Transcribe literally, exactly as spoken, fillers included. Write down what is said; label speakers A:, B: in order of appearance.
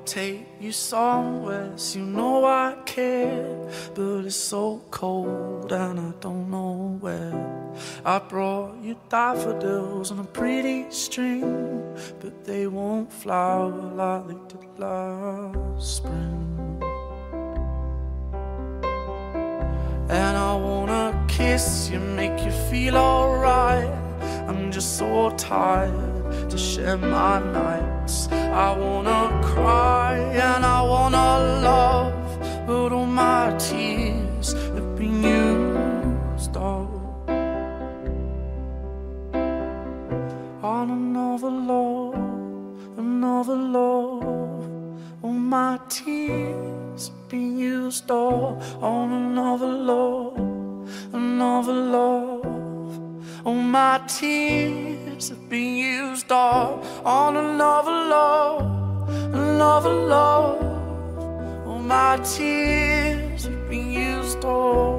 A: take you somewhere, so you know I care. But it's so cold and I don't know where. I brought you daffodils on a pretty string, but they won't flower like they did last spring. And I wanna kiss you, make you feel alright. I'm just so tired to share my nights. I wanna cry and I wanna love, but all my tears have been used up on another love, another love. All my tears have been used up on another love, another love. All my tears have been used up on another love, another love. All my tears have been used up.